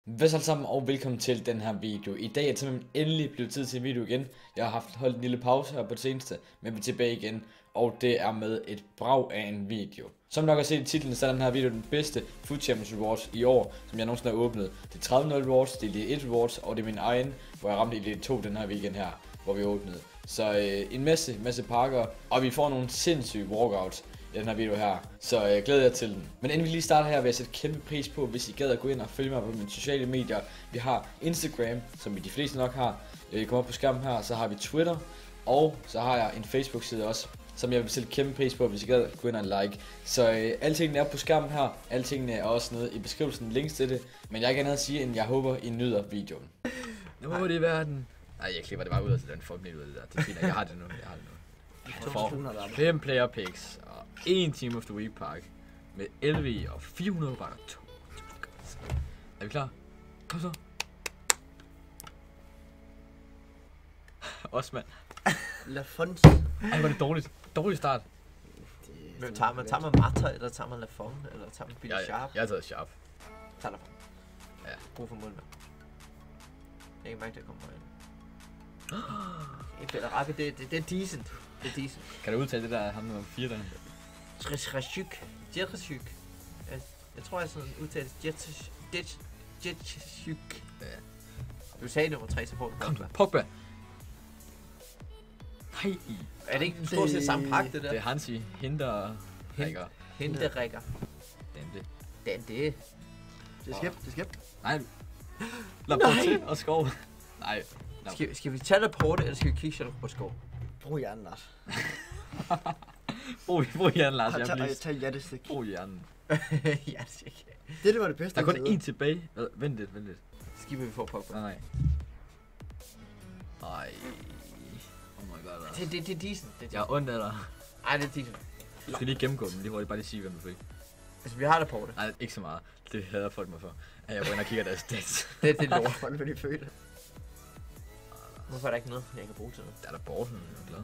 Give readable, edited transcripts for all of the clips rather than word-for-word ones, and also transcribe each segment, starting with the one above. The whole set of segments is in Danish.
Hvad så alle sammen, og velkommen til den her video. I dag er det simpelthen endelig blevet tid til en video igen. Jeg har holdt en lille pause her på det seneste, men vi er tilbage igen. Og det er med et brag af en video. Som nok har set i titlen, så er den her video den bedste Food Champions Rewards i år, som jeg nogensinde har åbnet. Det er 30 rewards, det er Elite 1 rewards, og det er min egen, hvor jeg ramte Elite 2 den her weekend her, hvor vi åbnede. Så en masse pakker, og vi får nogle sindssyge walkouts i den her video her, så jeg glæder jer til den. Men inden vi lige starter her, vil jeg sætte kæmpe pris på, hvis I gad at gå ind og følge mig på mine sociale medier. Vi har Instagram, som vi de fleste nok har. I kommer op på skærmen her, så har vi Twitter, og så har jeg en Facebook-side også, som jeg vil sætte kæmpe pris på, hvis I gad at gå ind og like. Så alting er på skærmen her, alting er også nede i beskrivelsen, links til det. Men jeg har ikke andet at sige, end jeg håber, I nyder videoen. Nu må det være den. Nej, jeg klipper det bare ud af den fucking ud af det der. Det er fint, jeg har det nu, Jeg får 5 player picks og 1 Team of the Week pakke med LV og 400 bakker. Er vi klar? Kom så. Osman. Lafont. Ej, var det dårligt. Dårlig start. Men tager man Marta, eller tager man Lafont, eller tager man Billy Sharp? Jeg har taget Sharp. Tager Lafont. Ja. Brug for målmand. Jeg kan mærke, det kommer ind. En Bellarabi, det er decent. Det er decent. Kan du udtale det der ham nummer 4 der? Jetresyk. Jetresyk. Jeg tror, jeg sådan udtales Jetresyk. Ja. Du sagde nummer 3, så får du Pogba. Pogba. Nej. Er det ikke stort set samme pakke, det der? Det er Hansi. Hinderrækker. Hinderrækker. Det. Det er skæb. Nej. Laporte og Skov. Nej. Skal vi tage Laporte, eller skal vi kigge på Skov? Brug hjernen, Lars. Brug hjernen, Lars. Jeg tager hjertestik. Brug hjernen. Hjertestik. Det var det bedste. Der er kun én tilbage. Vent lidt. Skipper vi får Pogba. Nej. Ej. Oh my god. Det er decent. Jeg er ondt af dig. Ej, det er decent. Du skal lige gennemgå dem. Lige hurtigt bare lige sige, hvem du fik. Altså, vi har Laporte. Nej, ikke så meget. Det hader folk mig for. At jeg går ind og kigger deres stats. Det er lort. Hvordan vil de føle? Hvorfor er der ikke noget, jeg kan bruge til noget? Der er der Borten, jeg er glad.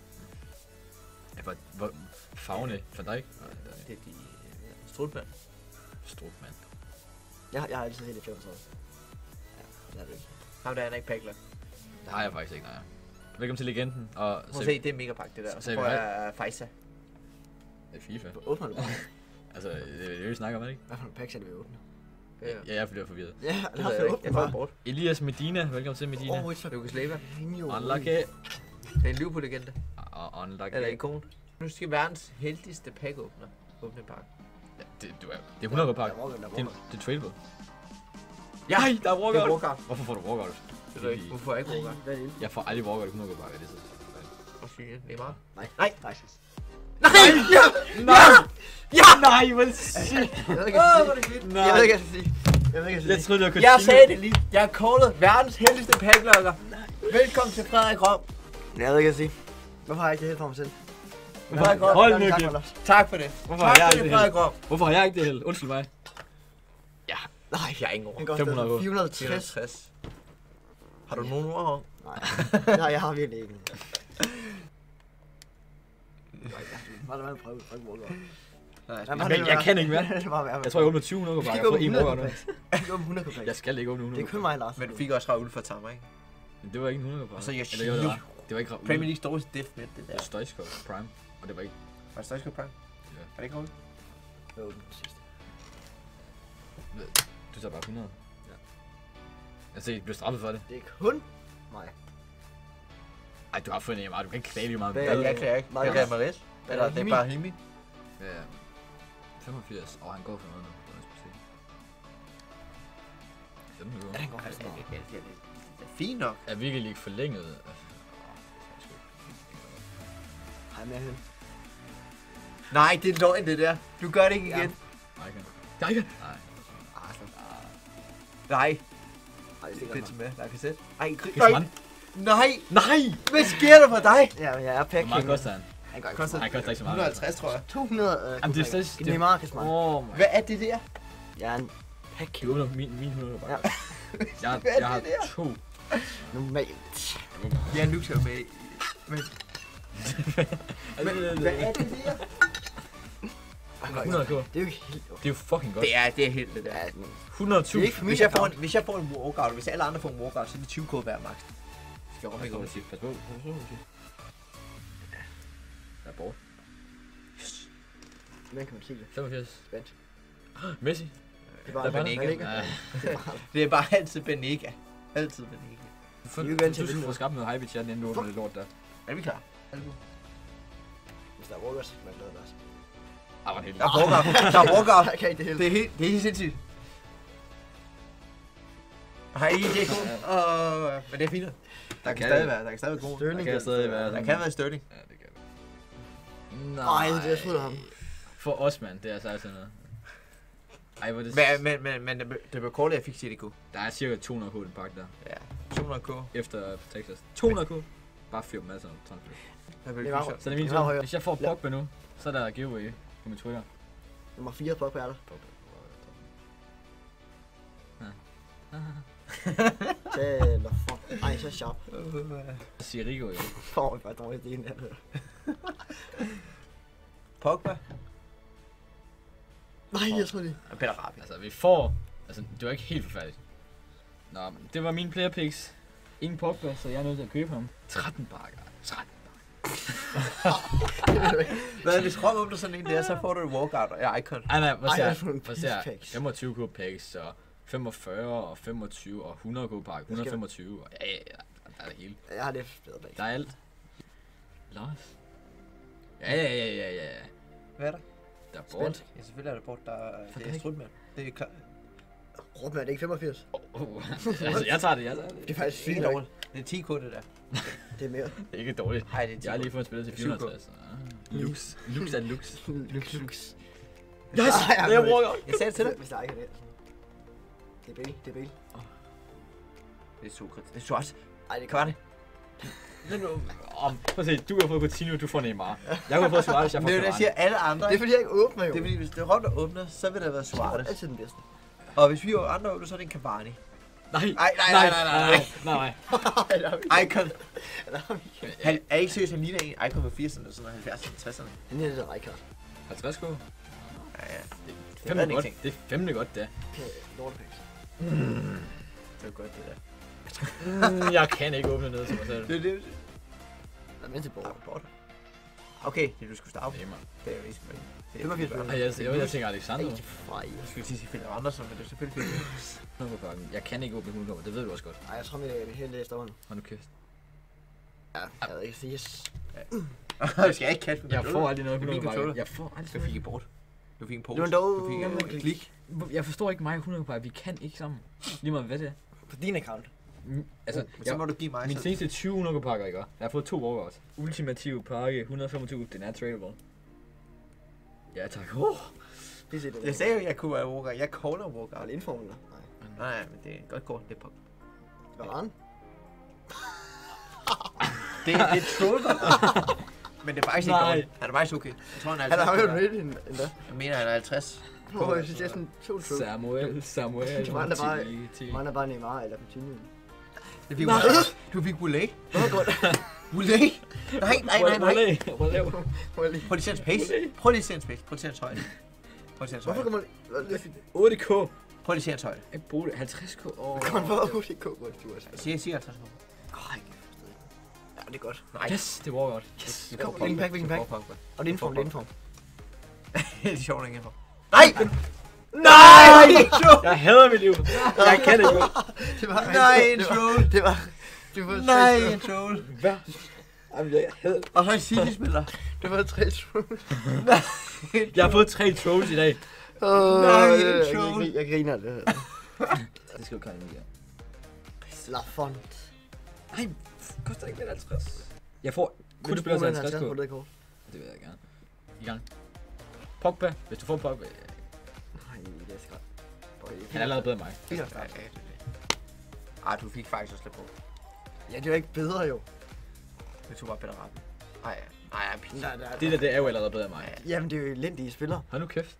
Hvor farvene for dig? Det er de Strutmand. Strutmand. Jeg har altid set det 35. Ja, det er det ikke. Ham der er ikke pakler. Det har jeg faktisk ikke, nej. Velkommen til Legenden. Og Prøv at se, det er mega pakke, det der. Så får jeg Fejsa. Det er FIFA. Åbner du bare? Altså, det er det, vi snakker om, ikke? Hvad for nogle packs er det, vi åbner? Ja, jeg bliver forvirret. Ja, det har jeg ikke. Jeg får bort. Elias Medina, velkommen til Medina. Lucas Leiva. Unlucky. Det er en Liverpool-legende. Unlucky. Eller ikon. Nu skal verdens heldigste pack-åbner åbne en pakke. Ja, det er 100 pakke. Det er tradable. Ja, der er walkout. Walkout. Hvorfor får du walkout? Det ved jeg ikke. Hvorfor får jeg ikke walkout? Hvad er det? Jeg får aldrig walkout i 100 pakke. Det er så. Og sige, Neymar. Nej. Nej. Nej. Nej! Ja! Nej, hvor sygt. Jeg ved ikke, hvad jeg skal sige. Jeg troede, du Jeg sagde det lige. Jeg har callet verdens heldigste packlokker. Velkommen til Frederik Rom. Jeg ved ikke, hvad jeg skal sige. Hvorfor har jeg ikke det helt for mig selv? Frederik Rom. Hold nu kæft. Tak for det. Hvorfor har jeg ikke det Frederik Rom. Hvorfor har jeg ikke det held? Undskyld mig. Ja. Nej, jeg er ingen ord. 500 på. 460. Har du nogen ord om? Nej, jeg har virkelig ikke. Var det prøve at walkout? Men jeg kan ikke mere. Det var værd. Jeg tror, jeg åbner 200 på pakke. Jeg får 1 walkout nu. Jeg fik åbne 100 på pakke. Jeg skal ikke åbne 100. Det er kun mig, Lars. Men du fik også Raul for Tammer, ikke? Men det var ikke en 100 på. Og så jeg Eller jo, det var. Det var ikke Raul. Premier League dårligste diff med det Det der. var Stoichkov Prime. Og det var ikke. Var det Stoichkov Prime? Ja. Er det ikke Raul? Jeg åbnede den sidste. Du tager bare 100. Ja. Jeg ser, du bliver straffet for det. Det er kun mig. Ej, du har fundet Neymar. Du kan ikke klage lige meget. Hvad? Jeg klager ikke. Det er Maris. Eller det er bare Himi. Ja. 85. Han går for noget nu. Ja, den går faktisk meget. Det er fint nok. Er virkelig ikke forlænget. Hej med hende. Nej, det er løgn det der. Du gør det ikke igen. Nej, ikke. Nej. Nej. Ej, det Det er til med. Lacazette. Ej, Griezmann. nej. Nej! Hvad sker der for dig? Ja, jeg er Hvor pack. meget koster han? Han går ikke. Koster Han koster ikke så meget. 150, tror jeg. 200. Jamen, det er stadig... Neymar, Griezmann. Hvad er det der? Jeg er en pack. Du åbner min 100 bare. Ja. Jeg har 2. Normalt. Jeg er Luxor med. Men hvad er det der? 100k. Det er jo ikke helt... Det er jo fucking godt. Det er helt det der. Ja, men... 100.000. Det er ikke for Hvis min jeg, får account. en, hvis jeg får en walkout, hvis alle andre får en walkout, så er det 20k hver max. Skal jeg ikke Pas på. Der er bort. Hvordan kan man sige det? 85. Spændt. Messi. Det er bare Der er Benega. Benega. Ja. Det er bare altid Benega. Altid Benega. Du skal få skabt noget hype i chatten, inden du åbner det lort der. Er vi klar? Hvis der er walkers, så kan man lade det også. Ah, hvor heldigt. Der er walkout. Der er walkout. Jeg kan ikke det hele. Det er helt sindssygt. Hej, det er cool. Men det er fint. Der kan stadig være god. Sterling. Der kan stadig være. Der kan være Sterling. Ja, det kan det. Nej, det er jeg troede ham. For os, mand. Det er altså altid noget. Ej, hvor det... Men det blev kort, at jeg fik CDK. Der er cirka 200k i den pakke der. Ja, 200k. Efter Texas. 200k. Bare fyr dem alle sammen. Det var Så det er min Det var tur. højere. Hvis jeg får Pogba nu, så er der giveaway på min Twitter. Nummer 4 på er der. Eller fuck. Ej, så sharp. Så siger Rigo jo. Får vi bare dårligt det ene der. Pogba. Nej, jeg tror det. Og Peter Rabi. Altså, vi får... Altså, det var ikke helt forfærdeligt. Nå, men det var mine player picks. Ingen Pogba, så jeg er nødt til at købe ham. 13 bakker. 13 Hvad, hvis Rom åbner sådan en der, så får du et walkout og Icon. Nej, hvad Ej, siger jeg får nogle hvad siger packs. 25k packs, så 45 og 25 og 100k pakke, 125 og ja, der er det hele. Jeg har det bedre bag. Der er alt. Lars. Ja. Hvad er der? Der er bort. Ja, selvfølgelig er der bort. Det er strutmand. Det er klart. Råben er det ikke 85? Altså, jeg tager det. Det er faktisk Ikke fint nok. dårligt. Det er 10k det der. Det er mere. Det er ikke dårligt. Nej, det er 10k. Jeg har lige fået spillet til 450. Lux. Lux er lux. Lux. Yes! Ej, Det er walkout. Jeg sagde det til dig. Hvis der ikke er det. Det er Bale. Det er Bale. Det er Sokrat. Det er Suarez. Ej, det Kan kan det? Prøv at se, du har fået Coutinho, du får Neymar. Jeg har fået Suarez, jeg får Det er jo det, jeg siger alle andre. Det er fordi, jeg ikke åbner jo. Det er fordi, hvis det er Rom, der åbner, så vil der være Det er Suarez. altid den bedste. Og hvis vi er andre åbner, så er det en Cavani. Nej. Icon. Han er ikke seriøst, han ligner en Icon på 80'erne, sådan 70'erne, 60'erne. Den her, det er Rijkaard. 50 k. Ja. Femte godt. Det er femte godt, det. Okay, lortepæks. Det er godt, det der. Jeg kan ikke åbne noget til mig selv. Det er det. Der er med til bord. Okay, det du skulle starte. Det er mig. Det er jo ikke smart. 85 Ej, jeg tænker Alexander. Ej, fej. Jeg skulle sige Philip Andersen, men det er selvfølgelig fint. Jeg kan ikke åbne 100, det ved du også godt. Ej, jeg tror, vi er helt efterhånden. Hold nu kæft. Ja, jeg ved ikke, yes. Jeg skal ikke kaste Jeg får aldrig noget Det er 100 min controller. Jeg får aldrig Du fik en bort. Du fik en pose. Det var dog- Du fik en klik. Jeg forstår ikke mig 100 pakke. Vi kan ikke sammen. Lige meget hvad det er. På din account. Altså, Så må du give mig min så. seneste 20 pakker, ikke? Jeg har fået 2 walkouts. Ultimative pakke 125, den er tradable. Ja tak. Det er det. Jeg sagde jo, at jeg kunne være walkout. Jeg caller walkout. Har indformen der? Nej. Nej, men det er et godt kort. Det er på. Varane? Det er troll. Men det er faktisk ikke Nej. dårligt. Han er faktisk okay. Jeg tror, han er Han har 50. jo rated endda. Jeg mener, han er 50. Jeg synes, det er sådan 2 true. Samuel. Du mangler bare Neymar eller Coutinho. Det fik du fik Boulay. Det var godt. Boulay? Nej. Prøv lige at se hans pace. Prøv lige at se hans pace. Prøv lige at se hans højde. Prøv lige at se hans Hvorfor højde. kommer det? 8k. Prøv lige at se hans højde. Ikke bruge det. 50k. Kommer bare ud i kog, hvor du er. Jeg siger 50 nu. Ej, ja, det er godt. Nej. Yes, det var godt. Yes. Hvilken pack? Og det er indform, Det er sjovt, ikke? Nej! Nej! Jeg hader mit liv. Jeg kan ikke. Det var Nej, en troll. Det var... Det var Nej, en troll. Hvad? Jamen, jeg hader. Og så en City-spiller. Det var 3 true. Jeg har fået 3 trolls i dag. Jeg griner det. Det skal jo komme igen. Lafont. Nej, koster ikke mere 50. Jeg får kun du spiller til bruge 50 på kort. det kort? Det vil jeg gerne. I gang. Pogba. Hvis du får Pogba. Nej, det er skræt. Han er allerede bedre end mig. Ej, du fik faktisk også lidt på. Ja, det er jo ikke bedre jo. Det tog bare bedre ret. Nej, Det er jo allerede bedre end mig. Jamen, det er jo elendige spillere. Hold nu kæft.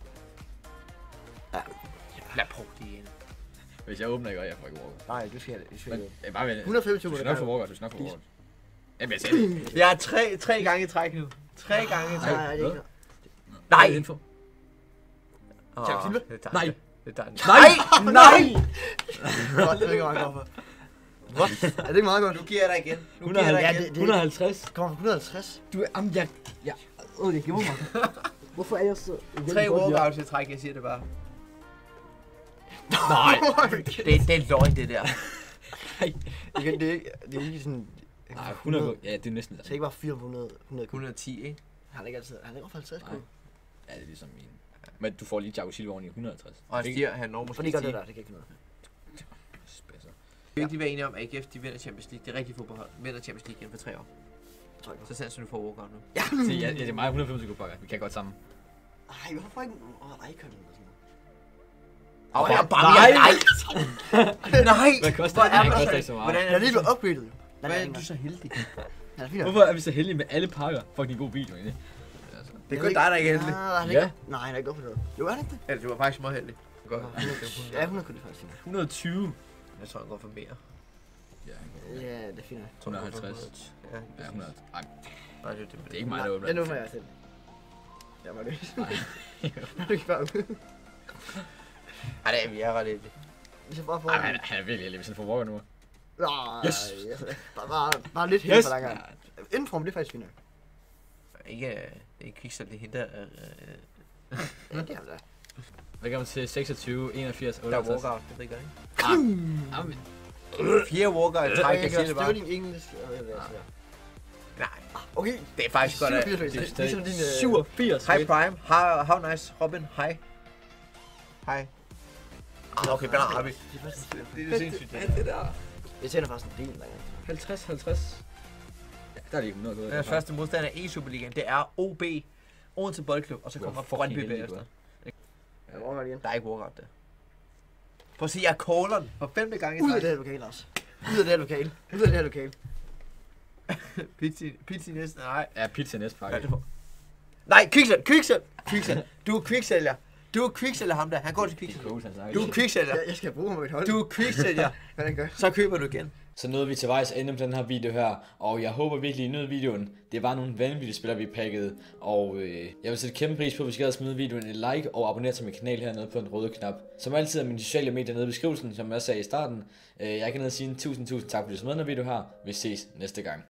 Lad på det igen. Hvis jeg åbner ikke, og jeg får ikke walkout. Nej, du skal Men bare vent. 125 Du skal nok få walkout. Du skal nok få walkout. Jamen, jeg sagde det. Jeg er tre gange i træk nu. 3 gange i træk. Nej, det er ikke. Nej! Info. Thiago Silva? Det er Nej. dejligt. Det er dejligt. Nej! Det er ikke meget godt for. What? Er det ikke meget godt? Nu giver jeg dig igen. Nu giver jeg dig igen. 150. Kommer fra 150. Du er... Jamen, jeg... Det giver mig. Hvorfor er jeg så... 3 walkouts i træk, jeg siger det bare. Nej. Det er løgn, det der. Igen, det er ikke sådan... Nej, 100. Ja, det er næsten Så ikke bare 400. 110, ikke? Han er ikke altid... Han er ikke 50 Nej. Ja, det er ligesom min. Men du får lige Thiago Silva oven i 150. Og han stiger, han når måske Fordi gør 10. det der, det kan ikke noget. Spidser. Det er vigtigt at være enige om, at AGF de vinder Champions League. Det er rigtigt fodboldhold. Vinder Champions League igen for 3 år. Tror jeg Så sandt som du får walkout nu. Ja. Se, ja, det er mig 150 pakker. Vi kan godt sammen. Ej, hvorfor ikke... Icon eller sådan Og jeg nej! Nej! Hvad koster Hvor det? er Det der koster så- ikke så meget. Hvordan noget. Jeg er lige blevet upgraded. Den Hvordan er du så heldig? Han er fint. Hvorfor er vi så heldige med alle pakker? Fucking god video, egentlig. Altså. Det er kun dig, der ikke er heldig. Ja. Nej, han er ikke godt for det. Jo, er han ikke det? Ja, du var faktisk meget heldig. Godt. Ja, 100 kunne det faktisk fint. 120. Jeg tror, han går for mere. Ja, Ja, det er fint. 150. Ja, Ja, 100. Ej, nej, det det er ikke mig, der åbner. Den åbner jeg selv. Jeg var løs. Er du ikke bare ude? Ej, det er vi er ret heldige. Hvis jeg bare får... Ej, han er virkelig heldig, hvis han får walker nu. Nej, Yes. bare lidt helt Yes! for langt. Indenform, det er faktisk fint. Ikke, det er ikke kviksel, det henter. Ja, det er det. Velkommen til 26, 81, Der er 58. walkout, det ved jeg ikke. Jamen, 4 walkout i træk, jeg siger det bare. Sterling engelsk. Nej, Okay, det er faktisk godt. 87, det er ligesom stadig din... 87. Hej Prime, how nice, Robin, hej. Hej. Okay, bare har vi. Det er sindssygt. Det der. Jeg tænder faktisk en del, der 50, 50. Ja, der er lige 100 gået. Deres første modstander i Superligaen, det er OB, Odense Boldklub, og så kommer Brøndby bagefter. Jeg overgår det igen. Der er ikke walkout der. Prøv at se, jeg caller den for 5. gang i Ud af træk. det her lokale, også. Ud af det her lokale. Ud af det her lokale. Pizza næsten, nej. Ja, pizza næste Ja, pakke. det får. Nej, kviksel. Du er kviksælger. Du er kviksælger ham der. Han går til Det er kviksælger. cool, han snakker. Du er kviksælger. Jeg skal bruge ham på mit hold. Du er kviksælger. Hvordan gør? Så køber du igen. Så nåede vi til vejs ende med den her video her, og jeg håber virkelig, I nød videoen. Det var nogle vanvittige spillere, vi pakkede, og jeg vil sætte kæmpe pris på, hvis I gad at smide videoen en like og abonnere til min kanal hernede på den røde knap. Som altid er mine sociale medier nede i beskrivelsen, som jeg sagde i starten. Jeg kan ned og sige tusind tak, fordi du smed den her video her. Vi ses næste gang.